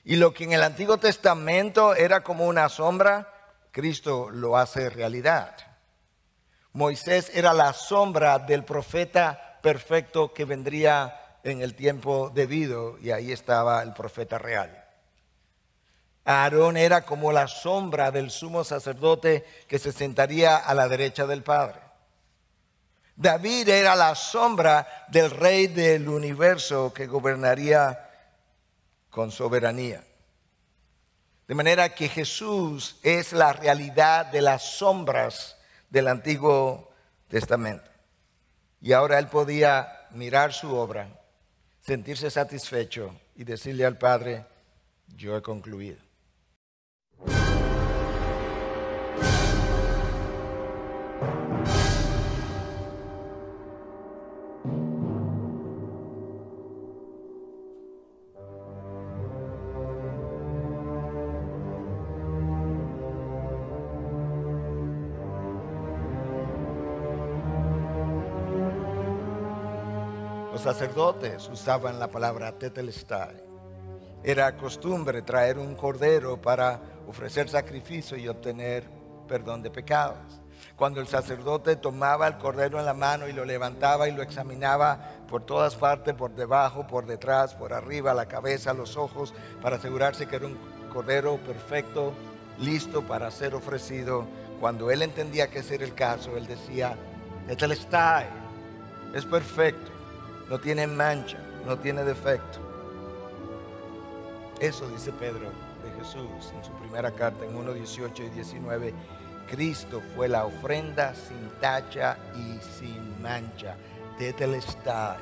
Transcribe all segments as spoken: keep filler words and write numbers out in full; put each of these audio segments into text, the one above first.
Y lo que en el Antiguo Testamento era como una sombra, Cristo lo hace realidad. Moisés era la sombra del profeta perfecto que vendría en el tiempo debido, y ahí estaba el profeta real. Aarón era como la sombra del sumo sacerdote que se sentaría a la derecha del Padre. David era la sombra del rey del universo que gobernaría con soberanía. De manera que Jesús es la realidad de las sombras del Antiguo Testamento. Y ahora él podía mirar su obra, sentirse satisfecho y decirle al Padre, yo he concluido. Los sacerdotes usaban la palabra tetelestai. Era costumbre traer un cordero para ofrecer sacrificio y obtener perdón de pecados. Cuando el sacerdote tomaba el cordero en la mano y lo levantaba y lo examinaba por todas partes, por debajo, por detrás, por arriba, la cabeza, los ojos, para asegurarse que era un cordero perfecto, listo para ser ofrecido. Cuando él entendía que ese era el caso, él decía, tetelestai, es perfecto. No tiene mancha, no tiene defecto. Eso dice Pedro de Jesús en su primera carta en uno, dieciocho y diecinueve. Cristo fue la ofrenda sin tacha y sin mancha. Tetelestai.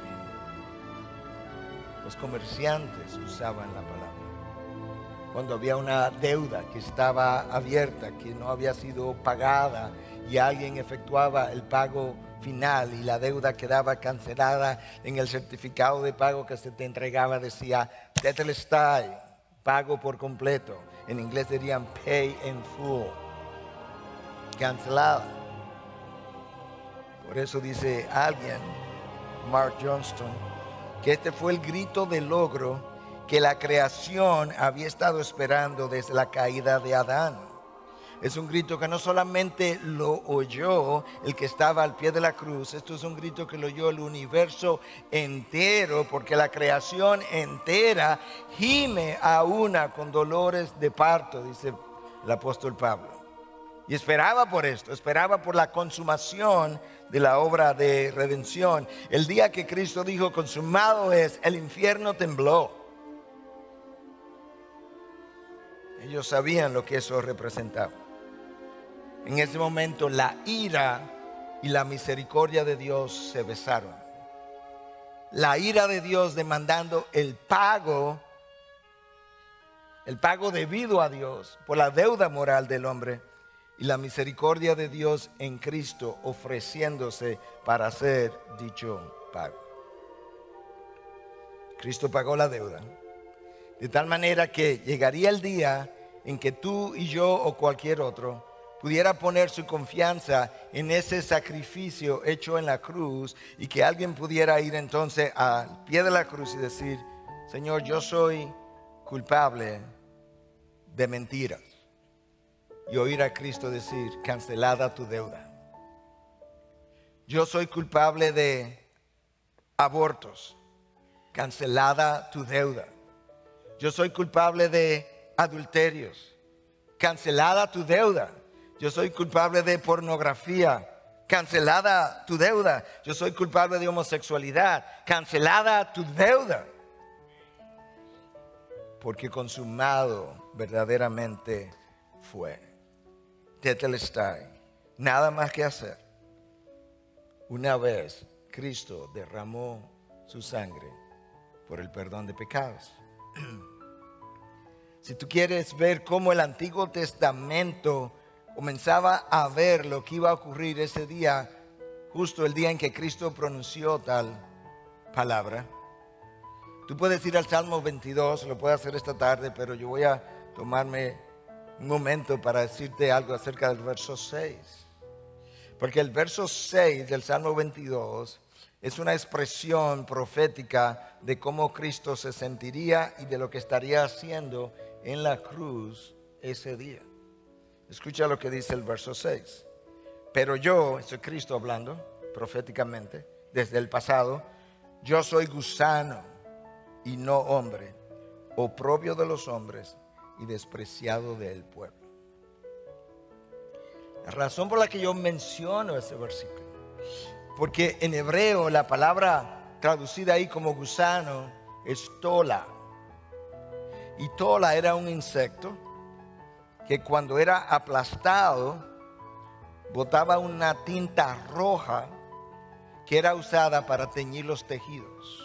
Los comerciantes usaban la palabra. Cuando había una deuda que estaba abierta, que no había sido pagada y alguien efectuaba el pago final y la deuda quedaba cancelada, en el certificado de pago que se te entregaba decía tetelestai, pago por completo. En inglés dirían pay in full, cancelada. Por eso dice alguien, Mark Johnston, que este fue el grito de logro que la creación había estado esperando desde la caída de Adán. Es un grito que no solamente lo oyó el que estaba al pie de la cruz, esto es un grito que lo oyó el universo entero, porque la creación entera gime a una con dolores de parto, dice el apóstol Pablo. Y esperaba por esto, esperaba por la consumación de la obra de redención. El día que Cristo dijo consumado es, el infierno tembló. Ellos sabían lo que eso representaba. En ese momento la ira y la misericordia de Dios se besaron. La ira de Dios demandando el pago, el pago debido a Dios por la deuda moral del hombre, y la misericordia de Dios en Cristo ofreciéndose para hacer dicho pago. Cristo pagó la deuda, de tal manera que llegaría el día en que tú y yo o cualquier otro pudiera poner su confianza en ese sacrificio hecho en la cruz, y que alguien pudiera ir entonces al pie de la cruz y decir, Señor, yo soy culpable de mentiras. Y oír a Cristo decir, cancelada tu deuda. Yo soy culpable de abortos, cancelada tu deuda. Yo soy culpable de adulterios, cancelada tu deuda. Yo soy culpable de pornografía, cancelada tu deuda. Yo soy culpable de homosexualidad, cancelada tu deuda. Porque consumado verdaderamente fue. Tetelestai, nada más que hacer. Una vez Cristo derramó su sangre por el perdón de pecados. Si tú quieres ver cómo el Antiguo Testamento comenzaba a ver lo que iba a ocurrir ese día, justo el día en que Cristo pronunció tal palabra, tú puedes ir al Salmo veintidós, lo puedo hacer esta tarde, pero yo voy a tomarme un momento para decirte algo acerca del verso seis. Porque el verso seis del Salmo veintidós Es una expresión profética de cómo Cristo se sentiría y de lo que estaría haciendo en la cruz ese día. Escucha lo que dice el verso seis. Pero yo, eso es Cristo hablando proféticamente desde el pasado, yo soy gusano y no hombre, oprobio de los hombres y despreciado del pueblo. La razón por la que yo menciono ese versículo, porque en hebreo la palabra traducida ahí como gusano es tola. Y tola era un insecto que cuando era aplastado botaba una tinta roja que era usada para teñir los tejidos.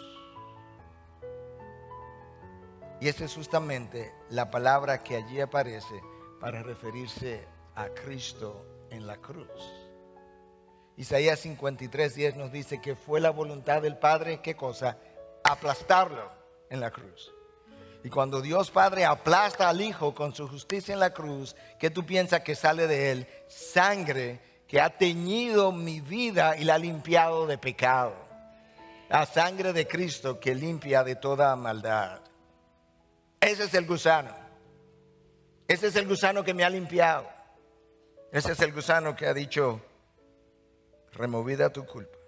Y esa es justamente la palabra que allí aparece para referirse a Cristo en la cruz. Isaías cincuenta y tres, diez nos dice que fue la voluntad del Padre, ¿qué cosa? Aplastarlo en la cruz. Y cuando Dios Padre aplasta al Hijo con su justicia en la cruz, ¿qué tú piensas que sale de él? Sangre que ha teñido mi vida y la ha limpiado de pecado. La sangre de Cristo que limpia de toda maldad. Ese es el gusano. Ese es el gusano que me ha limpiado. Ese es el gusano que ha dicho, removida tu culpa.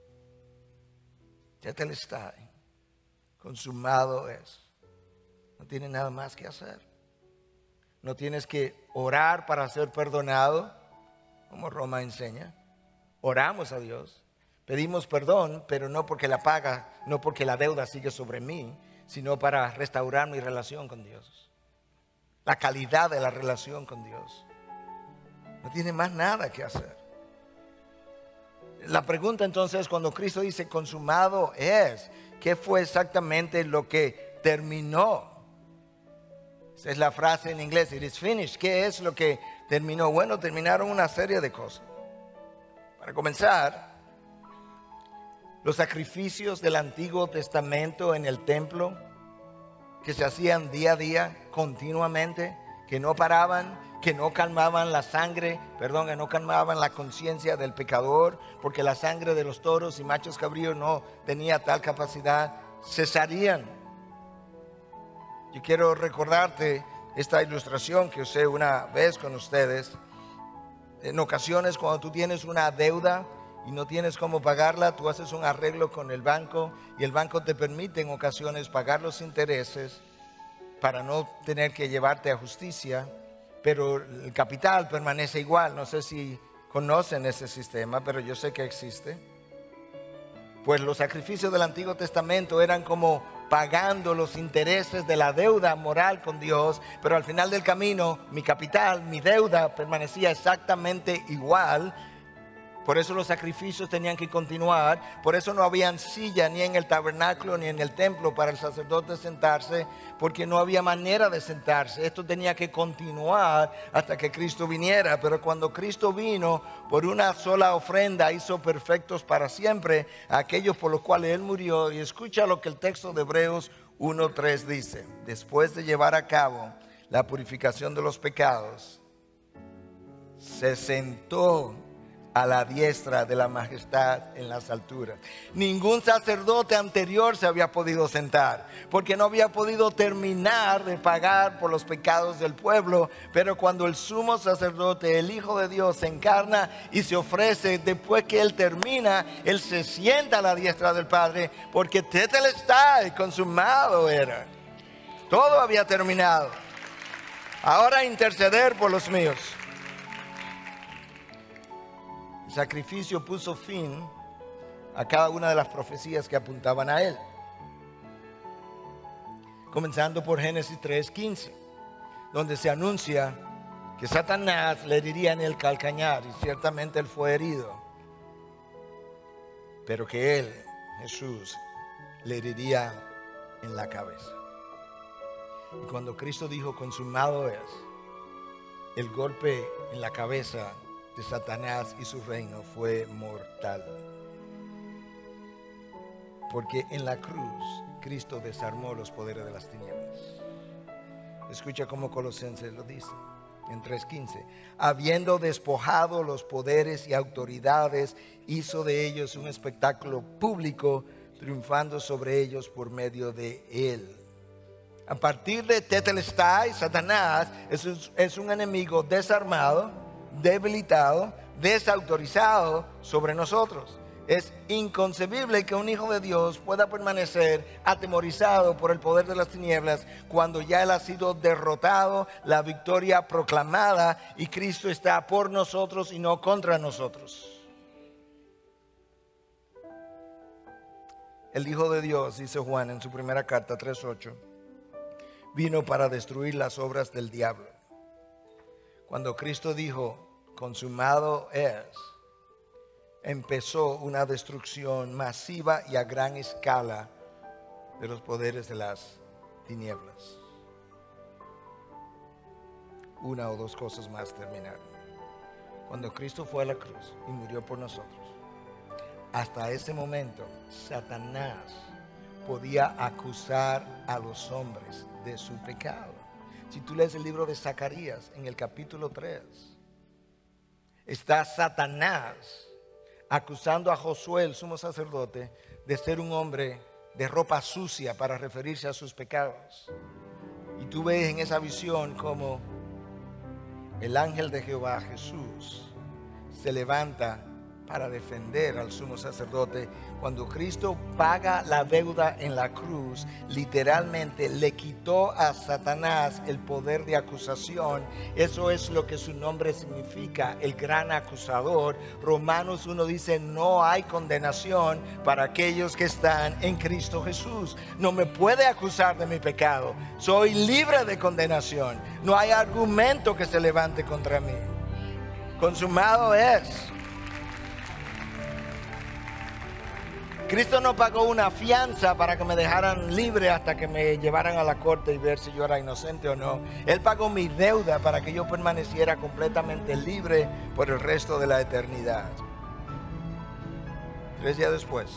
Ya te le está. Consumado es. No tienes nada más que hacer. No tienes que orar para ser perdonado, como Roma enseña. Oramos a Dios, pedimos perdón, pero no porque la paga, no porque la deuda sigue sobre mí, sino para restaurar mi relación con Dios. La calidad de la relación con Dios. No tiene más nada que hacer. La pregunta entonces, cuando Cristo dice consumado es, ¿qué fue exactamente lo que terminó? Esa es la frase en inglés, it is finished. ¿Qué es lo que terminó? Bueno, terminaron una serie de cosas. Para comenzar, los sacrificios del Antiguo Testamento en el templo, que se hacían día a día, continuamente, que no paraban, que no calmaban la sangre, perdón, que no calmaban la conciencia del pecador, porque la sangre de los toros y machos cabríos no tenía tal capacidad, cesarían. Yo quiero recordarte esta ilustración que usé una vez con ustedes. En ocasiones cuando tú tienes una deuda y no tienes cómo pagarla, tú haces un arreglo con el banco y el banco te permite en ocasiones pagar los intereses para no tener que llevarte a justicia, pero el capital permanece igual. No sé si conocen ese sistema, pero yo sé que existe. Pues los sacrificios del Antiguo Testamento eran como pagando los intereses de la deuda moral con Dios, pero al final del camino mi capital, mi deuda permanecía exactamente igual. Por eso los sacrificios tenían que continuar. Por eso no habían silla ni en el tabernáculo ni en el templo para el sacerdote sentarse, porque no había manera de sentarse. Esto tenía que continuar hasta que Cristo viniera. Pero cuando Cristo vino, por una sola ofrenda hizo perfectos para siempre a aquellos por los cuales Él murió. Y escucha lo que el texto de Hebreos uno tres dice. Después de llevar a cabo la purificación de los pecados, se sentó a la diestra de la majestad en las alturas. Ningún sacerdote anterior se había podido sentar, porque no había podido terminar de pagar por los pecados del pueblo. Pero cuando el sumo sacerdote, el Hijo de Dios, se encarna y se ofrece, después que Él termina, Él se sienta a la diestra del Padre, porque tetelestai, consumado era. Todo había terminado. Ahora interceder por los míos. El sacrificio puso fin a cada una de las profecías que apuntaban a Él. Comenzando por Génesis tres quince, donde se anuncia que Satanás le heriría en el calcañar, y ciertamente Él fue herido, pero que Él, Jesús, le heriría en la cabeza. Y cuando Cristo dijo consumado es, el golpe en la cabeza de Satanás y su reino fue mortal. Porque en la cruz Cristo desarmó los poderes de las tinieblas. Escucha cómo Colosenses lo dice. En tres quince, habiendo despojado los poderes y autoridades, hizo de ellos un espectáculo público, triunfando sobre ellos por medio de él. A partir de Tetelestai, Satanás es un, es un enemigo desarmado, debilitado, desautorizado sobre nosotros. Es inconcebible que un hijo de Dios pueda permanecer atemorizado por el poder de las tinieblas cuando ya él ha sido derrotado, la victoria proclamada y Cristo está por nosotros y no contra nosotros. El Hijo de Dios, dice Juan en su primera carta tres ocho, vino para destruir las obras del diablo. Cuando Cristo dijo, consumado es, empezó una destrucción masiva y a gran escala de los poderes de las tinieblas. Una o dos cosas más terminaron. Cuando Cristo fue a la cruz y murió por nosotros, hasta ese momento Satanás podía acusar a los hombres de su pecado. Si tú lees el libro de Zacarías en el capítulo tres, está Satanás acusando a Josué, el sumo sacerdote, de ser un hombre de ropa sucia para referirse a sus pecados. Y tú ves en esa visión como el ángel de Jehová, Jesús, se levanta para defender al sumo sacerdote. Cuando Cristo paga la deuda en la cruz, literalmente le quitó a Satanás el poder de acusación. Eso es lo que su nombre significa, el gran acusador. Romanos uno dice, no hay condenación para aquellos que están en Cristo Jesús. No me puede acusar de mi pecado. Soy libre de condenación. No hay argumento que se levante contra mí. Consumado es. Cristo no pagó una fianza para que me dejaran libre hasta que me llevaran a la corte y ver si yo era inocente o no. Él pagó mi deuda para que yo permaneciera completamente libre por el resto de la eternidad. Tres días después,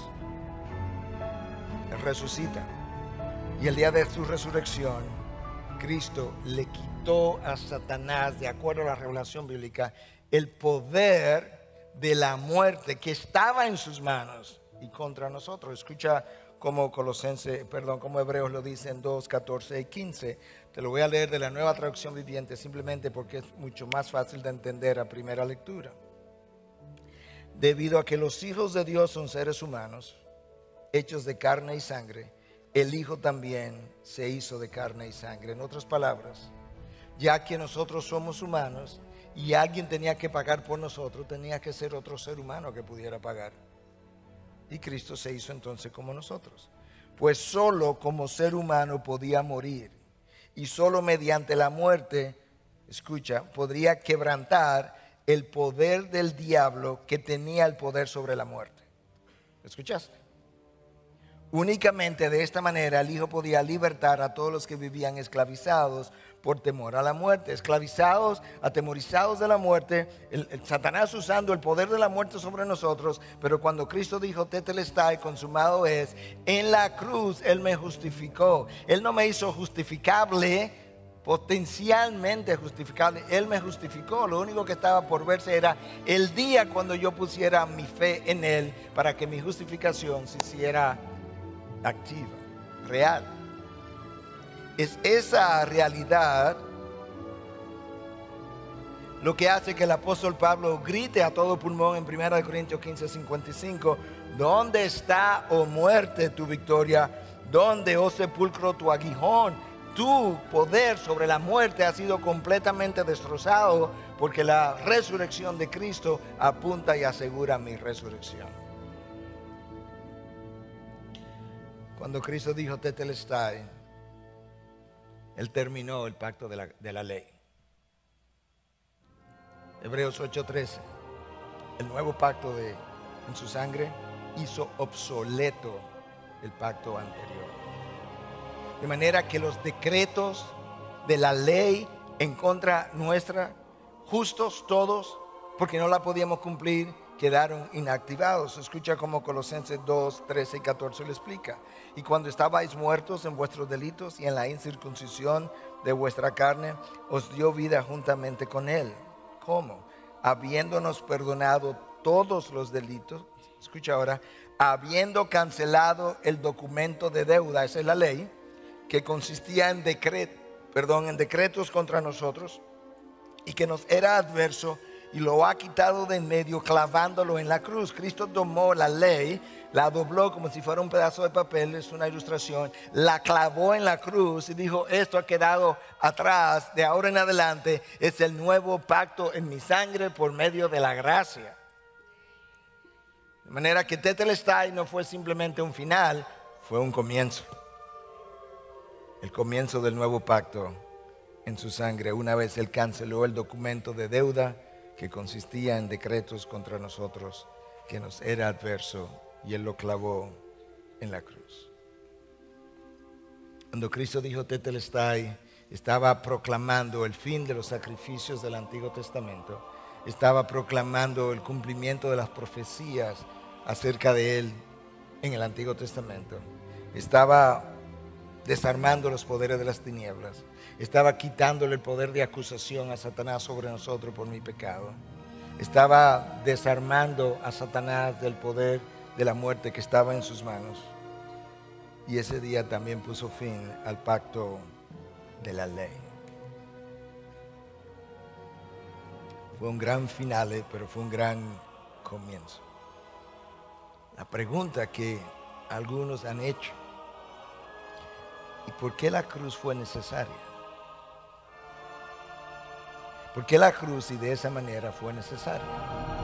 Él resucita. Y el día de su resurrección, Cristo le quitó a Satanás, de acuerdo a la revelación bíblica, el poder de la muerte que estaba en sus manos y contra nosotros. Escucha como Colosenses, perdón, como Hebreos lo dice en dos, catorce y quince. Te lo voy a leer de la Nueva Traducción Viviente simplemente porque es mucho más fácil de entender a primera lectura. Debido a que los hijos de Dios son seres humanos, hechos de carne y sangre, el Hijo también se hizo de carne y sangre. En otras palabras, ya que nosotros somos humanos y alguien tenía que pagar por nosotros, tenía que ser otro ser humano que pudiera pagar. Y Cristo se hizo entonces como nosotros. Pues solo como ser humano podía morir. Y solo mediante la muerte, escucha, podría quebrantar el poder del diablo que tenía el poder sobre la muerte. ¿Escuchaste? Únicamente de esta manera el Hijo podía libertar a todos los que vivían esclavizados por temor a la muerte, esclavizados, atemorizados de la muerte, el, el Satanás usando el poder de la muerte sobre nosotros. Pero cuando Cristo dijo Tetelestai, consumado es, en la cruz Él me justificó. Él no me hizo justificable, potencialmente justificable. Él me justificó. Lo único que estaba por verse era el día cuando yo pusiera mi fe en Él para que mi justificación se hiciera activa, real. Es esa realidad lo que hace que el apóstol Pablo grite a todo pulmón en primera de Corintios quince, cincuenta y cinco: ¿dónde está, oh muerte, tu victoria? ¿Dónde, oh sepulcro, tu aguijón? Tu poder sobre la muerte ha sido completamente destrozado, porque la resurrección de Cristo apunta y asegura mi resurrección. Cuando Cristo dijo Tetelestai, Él terminó el pacto de la, de la ley. Hebreos ocho trece, el nuevo pacto de, en su sangre hizo obsoleto el pacto anterior. De manera que los decretos de la ley en contra nuestra, justos todos, porque no la podíamos cumplir, quedaron inactivados. Escucha como Colosenses dos, trece y catorce lo explica. Y cuando estabais muertos en vuestros delitos y en la incircuncisión de vuestra carne, os dio vida juntamente con Él. ¿Cómo? Habiéndonos perdonado todos los delitos. Escucha ahora. Habiendo cancelado el documento de deuda, esa es la ley, que consistía en, decret, perdón, en decretos contra nosotros y que nos era adverso, y lo ha quitado de en medio clavándolo en la cruz. Cristo tomó la ley, la dobló como si fuera un pedazo de papel, es una ilustración, la clavó en la cruz y dijo: esto ha quedado atrás, de ahora en adelante es el nuevo pacto en mi sangre por medio de la gracia. De manera que Tetelestai no fue simplemente un final, fue un comienzo. El comienzo del nuevo pacto en su sangre, una vez Él canceló el documento de deuda que consistía en decretos contra nosotros, que nos era adverso, y Él lo clavó en la cruz. Cuando Cristo dijo Tetelestai, estaba proclamando el fin de los sacrificios del Antiguo Testamento. Estaba proclamando el cumplimiento de las profecías acerca de Él en el Antiguo Testamento. Estaba desarmando los poderes de las tinieblas. Estaba quitándole el poder de acusación a Satanás sobre nosotros por mi pecado. Estaba desarmando a Satanás del poder de la muerte que estaba en sus manos. Y ese día también puso fin al pacto de la ley. Fue un gran finale, pero fue un gran comienzo. La pregunta que algunos han hecho: ¿y por qué la cruz fue necesaria? ¿Por qué la cruz y de esa manera fue necesaria?